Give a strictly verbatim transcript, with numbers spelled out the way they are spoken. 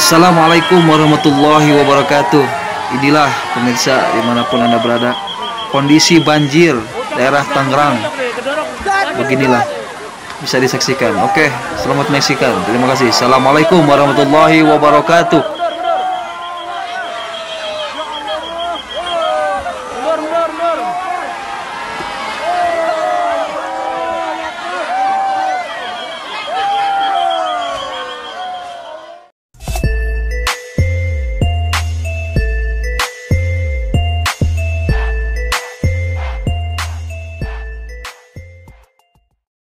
Assalamualaikum warahmatullahi wabarakatuh. Inilah pemirsa dimanapun Anda berada, kondisi banjir daerah Tangerang. Beginilah bisa disaksikan. Oke, selamat menyaksikan. Terima kasih. Assalamualaikum warahmatullahi wabarakatuh.